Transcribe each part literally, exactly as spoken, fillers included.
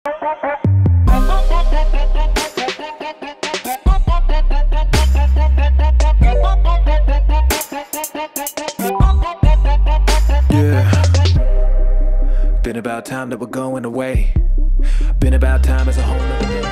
Been about time that we're going away. Been about time as a whole nother day.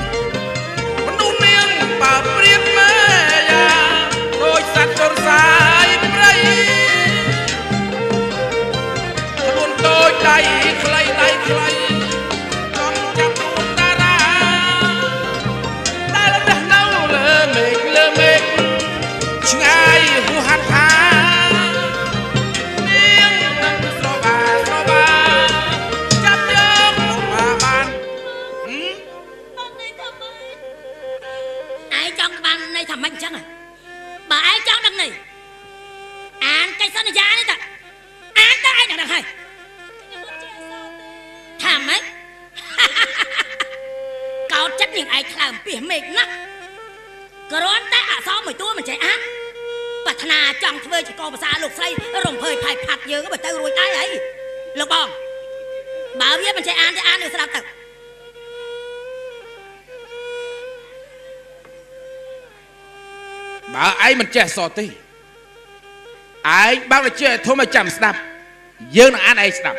มันแจ้สอตีไอ้บ้าเลยเจ้าโทรมาจำสนับเยอะนะอันไอ้สนับ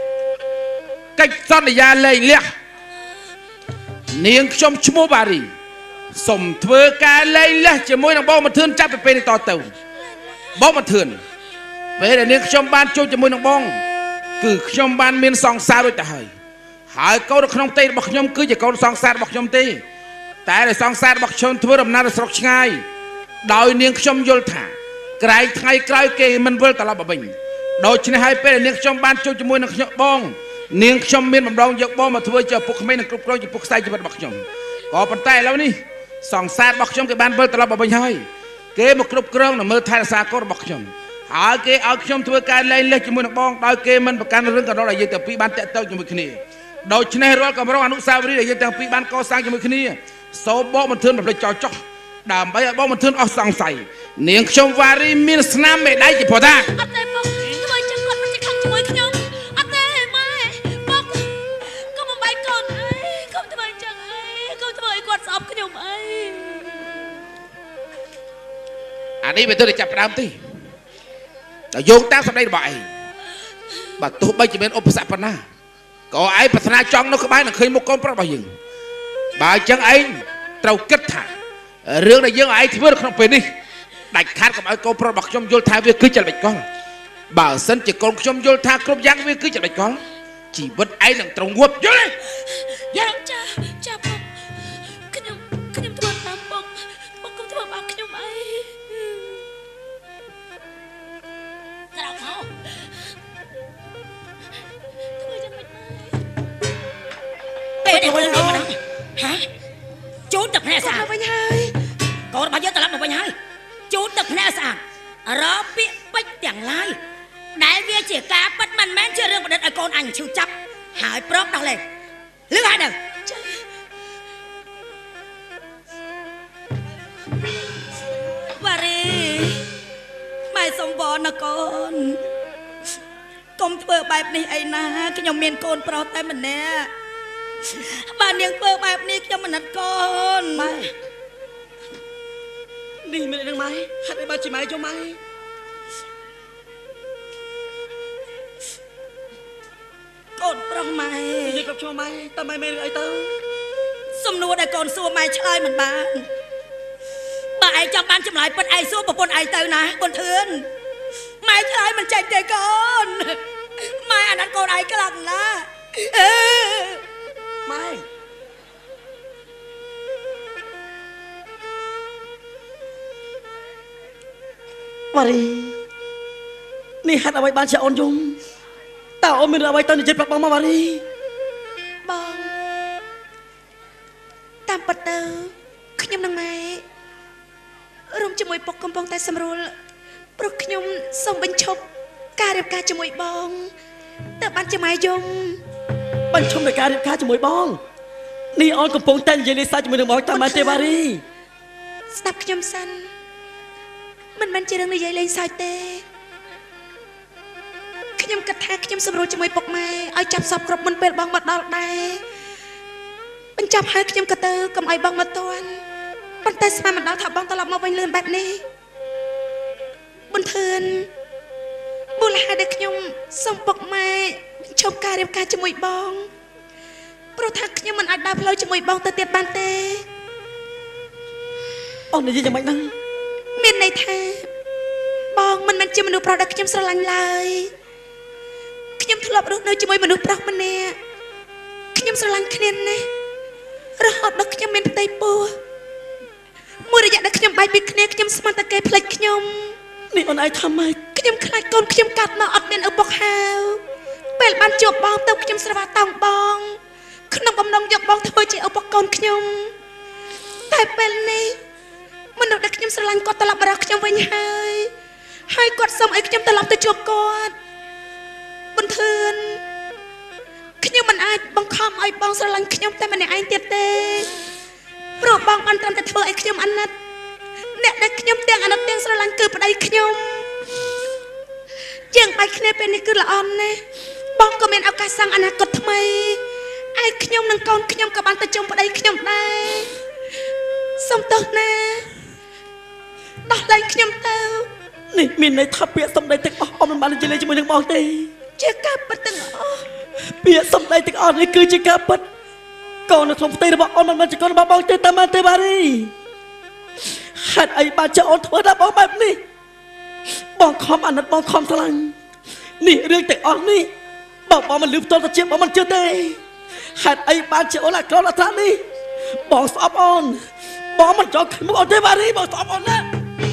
cáchซ่อนยาเลยเลี้ยเนียงชมชโมบารีสมเถื่อการเลยเลี้ยจะมวยนางบ้องมาเถื่อนจับไปเป็นต่อเต่าบ้องมาเถื่อนเวลาเนียงชมบ้านโจจะมวยนางบ้องคือชมบ้านมีสองสาวด้วยแต่หายหายเขาขนมเตยบอกชมคือจะเขาสองสาวบอกชมเตยแต่ในสองสาวบอกชมเถื่อรำนาสกง่ายโดยเนียงชมยลถาไกลไทยไกลเกยมันเวลตลอดบ่บินโดยชนะให้เป็นเนียงชมบ้านโจจะมวยนางบ้องเนียงชมเมียนบำรองยกบ้องมาถือเจอพวกไม่นักกรุบกรอยจะพวกใส่จะเป็นบักชมก็ปันใต้แล้วนี่สองสายบักชมกับบ้านเวลตลอดบ่บินให้เกยมากรุบกรองน่ะมือไทยสากลบักชมหาเกยเอาชมถือการเล่นเล่นจะมวยนางบ้องโดยเกยมันประกันเรื่องกับเราอะไรยังแต่ปีบ้านเตะเต้าจะมือขณีโดยชนะให้รอดกับเราอนุสาวรีย์อะไรยังแต่ปีบ้านก่อสร้างจะมือขณีโซบ้องมันเถื่อนแบบเลยจ่อจ่อดามไปบ้องมันเถื่อนออกสองใส่เนียงชมวารีมีสนามไม่ได้จะพอได้อันนี้เป็นตัวที่จับดามตีแต่โยงตามสำเร็จบ่อยบัดตัวใบจะเป็นอุปสรรคปัญหาก็ไอ้พัฒนาจองนกบ้านน่ะเคยมุกก้อนปลาบ่อยยังบ่ายจังไอ้เราเกิดถ่าเรื่องในยังไอ้ที่เมื่อครั้งเป็นนี่ดัดขาดกับไอ้ก้อนปลาบักชมโยธาเวียคือจะเป็นก้อนบ่าวสันจะก้อนชมโยธากรบยังเวียคือจะเป็นก้อนจีบไอ้หนังตรงหัวเยอะเลยยังจ้าจ้าบอกขยมขยมตัวน้ำบอกบอกกับตัวบอกขยมไอ้กระเราเขาทำไมจะไม่เป็ดคนเดียวมันฮะจูดดับแผลสาบไปยังก่อนมาเยอะแต่รับมาไปยังจูดดับแผลสาบรอเปี้ยไปอย่างไรได้เวียเจียกาปัดมันแม้เชื่อเรื่องประเด็นไอ้กอนอันชิวจับหายปลอกดังเลยหรือไงเด้อวารีไม่สมบูรณ์นะกอนกลมเปิดแบบนี้ไอ้นะขยมเมียนโกนเปล่าแต่มันแน่บ้านยังเปิดแบบนี้ขยมมันนัดกอนไม่นี่ไม่ได้ดังไหมหัดไอ้บ้านจีไหมจ้าไหมกดปรองไหมยิงกับชมไหมแต่ไม่ไม่ไอ้เต้าสมนวนไอ้กอนซัวไม่ใช่เหมือนบ้านบ่ายจำบ้านจำหลายเป็นไอ้ซัวปนไอ้เต้านะบนเทือนไม่ใช่มันใจใจก่อนไม่อันนั้นกอนไอ้กลังนะเออไม่วารีนี่หัดเอาไว้บ้านเชออนยุงแต่เอาไม่ได้เอาไว้ตอนนี้จะปรับบังมาวารีบังตามปัตเตอร์ขยมนังไม้รวมจมวยปกกำปองแต่สำรูลปลุกขยมส่งบรรชบการเรียบการจมวยบองแต่บ้านจะไม่ยมบรรชบในการเรียบการจมวยบองนี่ออนกำปองแต่เยลิซาจมวยนังบอกตามมาเตวารีสนับขยมสันมันมันจะเรื่องในใหญ่เลยสายเตขยมกระแทกขยมสำรวจจมวยปกไม้เอาจับสอบกรบมันเป็นบางบัดดาวได้ចាប់ហើយខ្ញុំក៏ទៅកុំឲ្យបងមកតន់ប៉ុន្តែស្មានមិនដល់ថាបងត្រឡប់មកវិញលឿនបែបនេះប៊ុនធឿនមូលហេតុដែលខ្ញុំសូមពុកម៉ែបញ្ឈប់ការរៀបការជាមួយបងព្រោះថាខ្ញុំមិនអាចដើរផ្លូវជាមួយបងទៅទៀតបានទេអូននិយាយយ៉ាងម៉េចហ្នឹងមានន័យថាបងមិនមែនជាមនុស្សប្រុសដែលខ្ញុំស្រឡាញ់ឡើយខ្ញុំធ្លាប់រស់នៅជាមួយមនុស្សប្រុសម្នាក់ខ្ញុំស្រឡាញ់គ្នាណាស់រហូតដល់ខ្ញុំមានផ្ទៃពោះមួយរយៈដែលខ្ញុំបែកពីគ្នាខ្ញុំស្មានតែគេផ្លេចខ្ញុំនេះអូនឯងថាម៉េចខ្ញុំខ្លាចកូនខ្ញុំកាត់មកអត់មានឪពុកហៅពេលបានជួបបងទៅខ្ញុំស្រវាតោងបងក្នុងបំណងយកបងធ្វើជាឪពុកកូនខ្ញុំតែពេលនេះមនុស្សដែលខ្ញុំស្រឡាញ់គាត់ត្រឡប់មករកខ្ញុំវិញហើយហើយគាត់សុំឲ្យខ្ញុំត្រឡប់ទៅជួបគាត់ប៊ុនធឿនខ្ញុំមិនអាចបង្ខំឲ្យបងស្រឡាញ់ខ្ញុំតែម្នាក់ឯងទៀតទេព្រោះបងបានត្រឹមតែធ្វើឲ្យខ្ញុំអាណិតអ្នកដែលខ្ញុំទាំងអាណិតទាំងស្រឡាញ់គឺប្តីខ្ញុំជាងបែកគ្នាពេលនេះគឺល្អណាស់បងក៏មានឱកាសសាងអនាគតថ្មីឯខ្ញុំនិងកូនខ្ញុំក៏បានទៅជុំប្តីខ្ញុំដែរសុំទោសណាដោះលែងខ្ញុំទៅនេះមានន័យថាពាក្យសម្ដីទាំងអស់អមមិនបាននិយាយជាមួយនឹងបងទេជាការពិតទាំងអស់ពាក្យសម្ដីទាំងអស់នេះគឺជាការពិតកូននៅក្នុងផ្ទៃរបស់អូនមិនមែនជាកូនរបស់បងទេតាមទេបារីហេតុអីបានចោលអូនធ្វើដល់បងបែបនេះបងខំអាណិតបងខំស្រឡាញ់នេះរឿងទាំងអស់នេះបងបងមិនលឺផ្ទាល់ទៅជាបងមិនជឿទេហេតុអីបានជាអូនអាក្រក់ដល់ថានេះបងស្អប់អូនបងមិនចង់ឃើញមុខអូនទេបារីបងស្អប់អូនណា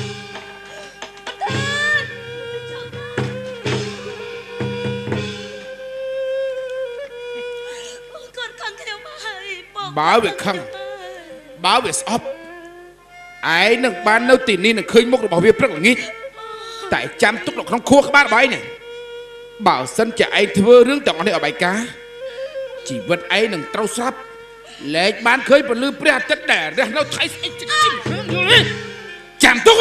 បើវាខឹងបើវាស្អប់ឯងនឹងបាននៅទីនេះនឹងឃើញមុខរបស់វាព្រឹកល្ងាចតែចាំទុកនៅក្នុងខួរក្បាលរបស់ឯងនេះបើសិនជាឯងធ្វើរឿងទាំងអស់នេះឲ្យបែកការជីវិតឯងនឹងត្រូវស្លាប់លែងបានឃើញពលឺព្រះអាទិត្យដែលរះនៅថៃស្អីចាំទុក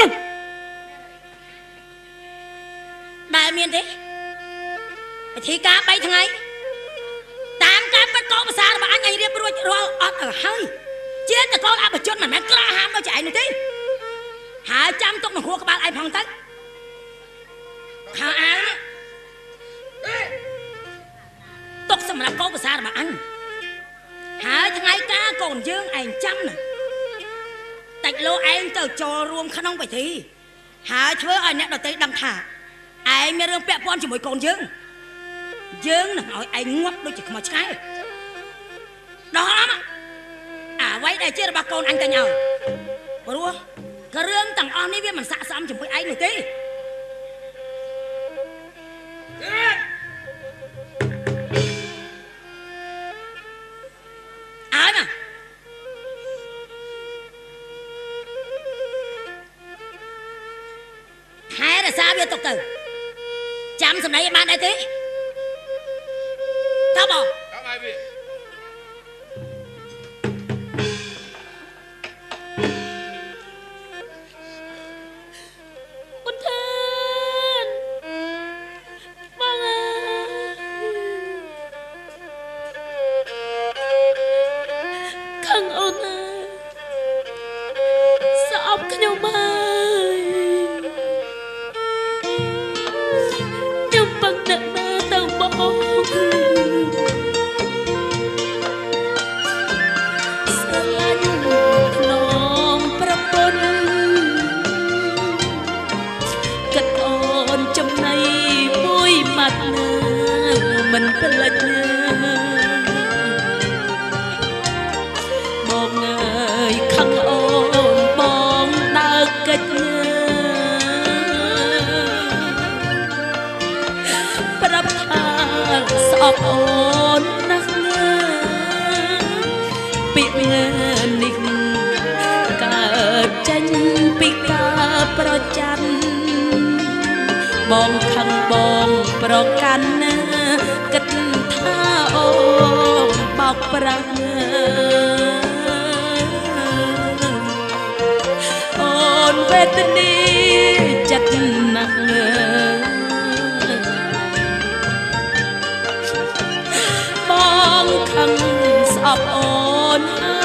ដែលមានទេពិធីការបីថ្ងៃតាមការពិតកោភាសារបស់អញឲ្យរៀបរួចរាល់អត់ទៅហើយជាតកូនអបជនមិនមែនក្រាហានដូចឯងនោះទេហើយចាំទុកក្នុងខួរក្បាលឯងផងទៅខោអាវនេះទុកសម្រាប់កោភាសារបស់អញហើយថ្ងៃការកូនយើងឯងចាំណាតិចលោឯងទៅចូលរួមក្នុងពិធីហើយធ្វើឲ្យអ្នកដទៃដឹងថាឯងមានរឿងពាក់ព័ន្ធជាមួយកូនយើងយើងនឹងឲ្យឯងងាប់ដូចជាខ្មោចឆ្កែដល់អមអ្វីដែលជារបស់កូនអញទៅញ៉ោព្រោះក៏រឿងទាំងអស់នេះវាមិនស័ក្តិសមជាមួយឯងនោះទេអើណាហេរសាវាទុកទៅចាំសម្ដីឲ្យបានដែរទេតើបងដល់ហើយវាប៊ុនធឿនបងអើយខឹងអូនណាស្អប់ខ្ញុំហើយខ្ញុំពឹងតែទៅបងមិនផ្លិចបងអើយខឹងអូនបងដើរកិច្ចប្រាប់ថាស្អប់អូនណាស់ណាពីនេះកើតចេញពីការប្រច័ណ្ឌបងខឹងបងប្រកាន់ណាគិតថាអូនបោកប្រាស់អូនវេទនាចិត្តណាស់បងខឹងស្អប់អូន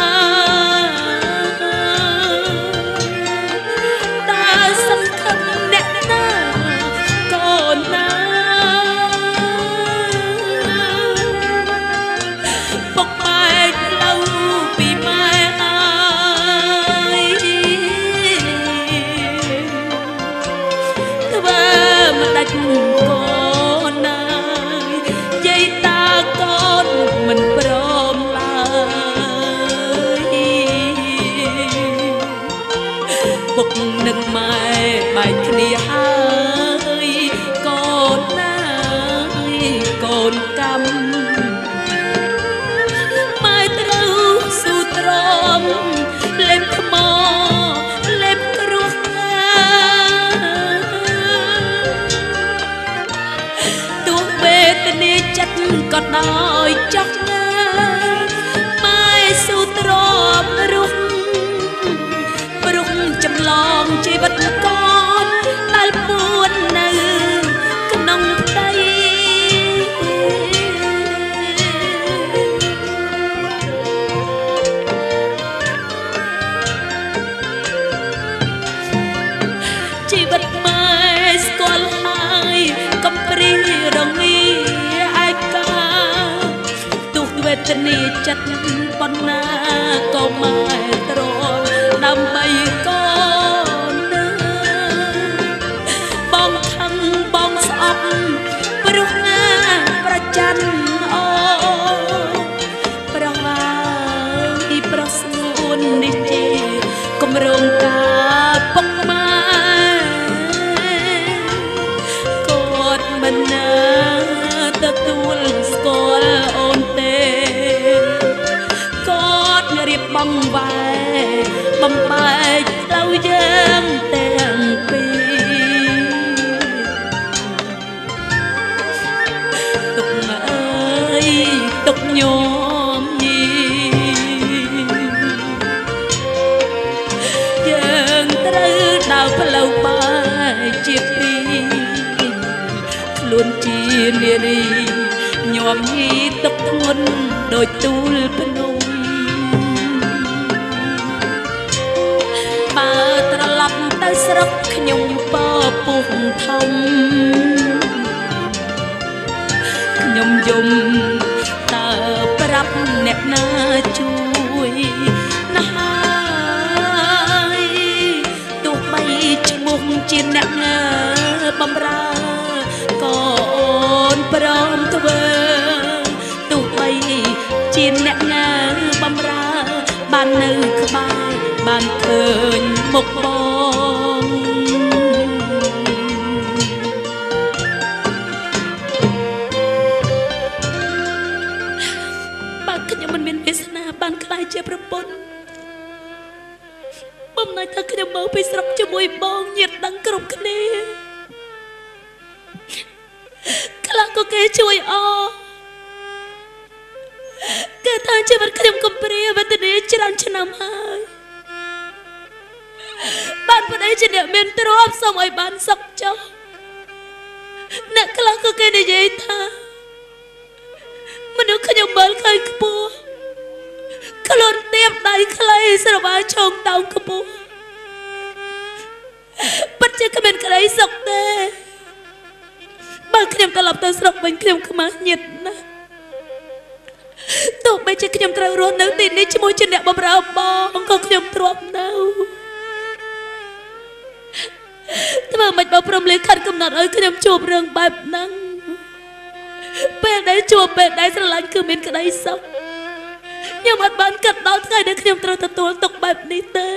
ធនីចិត្តប៉ុណ្ណាក៏ម៉ែត្រដើម្បីកូនបងខឹងបងស្អប់ព្រោះណាប្រច័នអូប្រហើយប្រស្ងួននេះទេគម្រោងការពុកម៉ែគាត់មិនណាទទួលស្គាល់អូនទេគាត់រៀបបងវ៉ែបំបែកផ្លូវយើងទាំងពីរទុកអើយទុកញោមញីយើងត្រូវដើរផ្លូវបែកជាពីរខ្លួនជានារីញោមញីទុកធ្ងន់ដោយទូលភ្នំបើត្រឡប់ទៅស្រុកខ្ញុំពពុះធំខ្ញុំយំតើប្រាប់អ្នកណាជួយណាស់ទោះបីឈ្មោះជាអ្នកណាបំរើក៏អូនព្រមធ្វើទោះបីជាអ្នកណាបំរើបាននៅក្បែរបានឃើញមុខបងបើខ្ញុំមិនមានវាសនាបានខ្លាយជាប្រពន្ធបំណាច់ថាខ្ញុំមកពីស្រុកជាមួយបងញាតិដឹងគ្រប់គ្នាខ្លះក៏គេជួយអគេថាជីវិតខ្ញុំកំព្រាវេទនាច្រើនឆ្នាំហើយបានប្តីជាអ្នកមានទ្រព្យសូមឲ្យបានសុខចុះអ្នកខ្លះក៏គេនិយាយថាមនុស្សខ្ញុំមើលឃើញខ្ពស់ខ្លួនទៀបដៃខ្លីស្រវាឆោងតោងខ្ពស់ពិតជាគ្មានក្តីសុខទេបើខ្ញុំត្រឡប់ទៅស្រុកវិញខ្ញុំខ្មាស់ញិតណាស់ទោះបីជាខ្ញុំត្រូវរស់នៅទីនេះជាមួយជាអ្នកបម្រើបងក៏ខ្ញុំទ្រាំនៅធ្វើមិនបើព្រមលេខិតកំណត់ឲ្យខ្ញុំជួបរឿងបែបហ្នឹងពេលដែលជួបពេលដែលស្រឡាញ់គឺមានក្តីសុខខ្ញុំអត់បានគិតដល់ថ្ងៃដែលខ្ញុំត្រូវទទួលទុកបែបនេះទេ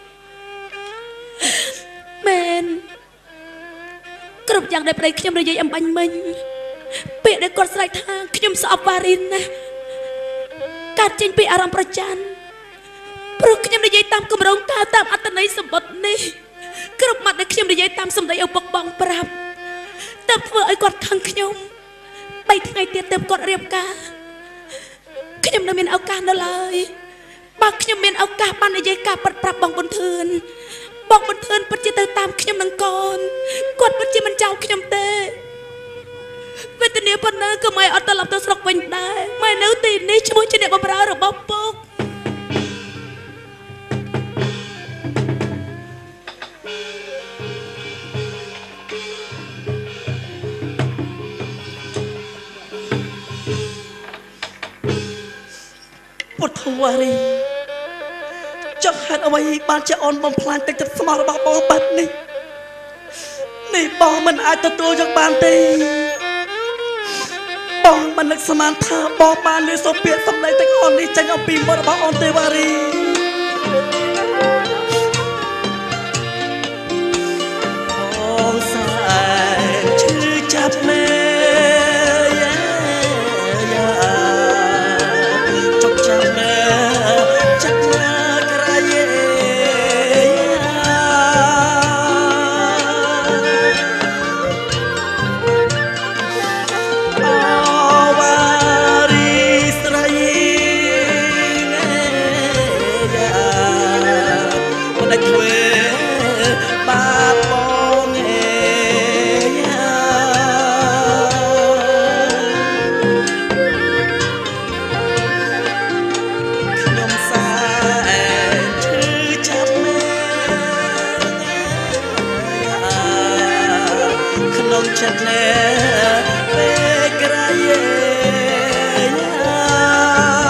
មែនគ្រប់យ៉ាងដែលប្តីខ្ញុំនិយាយអំបញ្ញមិញពាក្យដែលគាត់ស្រែកថាខ្ញុំស្អប់វ៉ារីនណាកើតចេញពីអារម្មណ៍ប្រច័ណ្ឌព្រោះខ្ញុំនិយាយតាមគម្រោងការតាមអត្តន័យសម្បត្តិនេះគ្រប់ម៉ាត់ដែលខ្ញុំនិយាយតាមសម្ដីឪពុកបងប្រាប់ទើបធ្វើឲ្យគាត់ខឹងខ្ញុំបីថ្ងៃទៀតទើបគាត់រៀបការខ្ញុំនៅមានឱកាសនៅឡើយបើខ្ញុំមានឱកាសបាននិយាយការពិតប្រាប់បងប៊ុនធឿនបងប៊ុនធឿនពិតជាទៅតាមខ្ញុំនឹងកូនគាត់ពិតជាមិនចោលខ្ញុំទេវេទនាប៉ុណ្ណាក៏ម៉ែអត់ត្រឡប់ទៅស្រុកវិញដែរម៉ែនៅទីនេះឈ្មោះជាអ្នកបម្រើរបស់ពុកពុទ្ធវរីចង់ហេតុអ្វីបានជាអូនបំផ្លាញទឹកចិត្តស្មោះរបស់បងបែបនេះនេះបងមិនអាចទទួលយកបានទេបងមិននឹកស្មានថាបងបានលឺសូរពាក្យសម្ដីទាំងអស់នេះចេញអំពីមាត់របស់អូនទេវរីបងសែនឈឺចាប់មែចិត្តណែពេលក្រៃ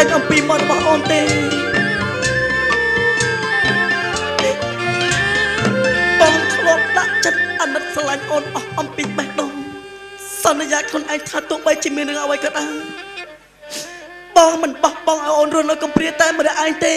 ចាញ់អំពីមាត់របស់អូនទេបងធ្លាប់ដាក់ចិត្តអាណិតស្រឡាញ់អូនអស់អំពីបេះដូងសន្យាខ្លួនឯងថាទោះបីជាមានរឿងអ្វីក៏ដោយបងមិនបោះបង់ឲ្យអូនរស់នៅកំព្រាតែម្នាក់ឯងទេ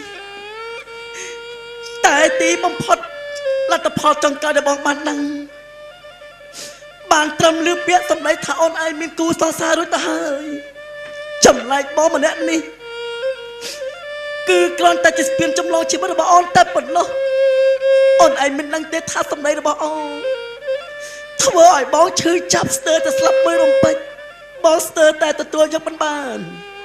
តែទីបំផុតលទ្ធផលចុងក្រោយដែលបងបានដឹងបានត្រឹមលឺពាក្យសម្ដីថាអូនឯងមានគូសង្សាររួចទៅហើយចម្លែកបងម្នាក់នេះគឺគ្រាន់តែជាស្ពានចម្លងជីវិតរបស់អូនតែប៉ុណ្ណោះអូនឯងមិនដឹងទេថាសម្ដីរបស់អូនធ្វើឲ្យបងឈឺចាប់ស្ទើរតែស្លាប់មួយរំពេចបងស្ទើរតែទទួលយកមិនបាន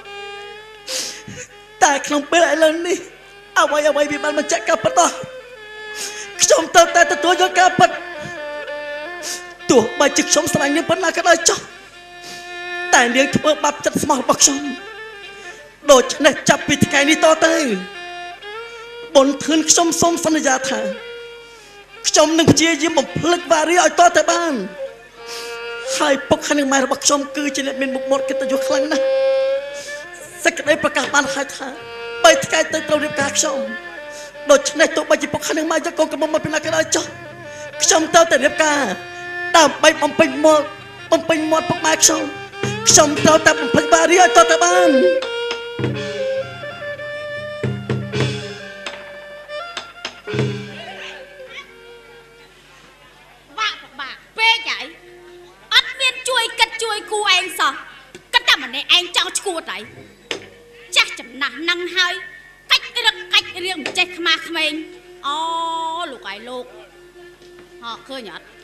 តែក្នុងពេលឥឡូវនេះអ្វីអ្វីវាបានបញ្ជាក់ការពិតដល់ខ្ញុំទៅតែទទួលយកការពិតទោះបីជាខ្ញុំស្រឡាញ់នាងប៉ុណ្ណាក៏ដោយចុះតែនាងធ្វើបាបចិត្តស្មោះរបស់ខ្ញុំដូច្នេះចាប់ពីថ្ងៃនេះតទៅបុនធឿនខ្ញុំសូមសន្យាថាខ្ញុំនឹងព្យាយាមបំភ្លេចវ៉ារីឲ្យតទៅបានហើយពុកហើយនឹងម៉ែរបស់ខ្ញុំគឺជាអ្នកមានមុខមាត់កិត្តិយសខ្លាំងណាស់សេចក្តីប្រកាសបានហើយថាបីថ្ងៃទៅត្រូវរៀបការខ្ញុំដូច្នេះទោះបីជាពុកហើយនឹងម៉ែយកកូនកំមុំមកពីណាក៏ដោយចុះខ្ញុំទៅតែរៀបការដើម្បីបំពេញមាត់បំពេញមាត់ពុកម៉ែខ្ញុំខ្ញុំត្រូវតែបំភ្លេចវ៉ារីឲ្យតទៅបានបាក់បាក់ពេកហើយអត់មានជួយកិត្តជួយគូឯងសោះកិត្តតែម្នាក់ឯងចង់ឈួតហើយចាស់ចំណាស់នឹងហើយកាច់រឹកកាច់រៀងចេះខ្មាស់ក្មេងអូលោកឯងលោកហ៎ឃើញអត់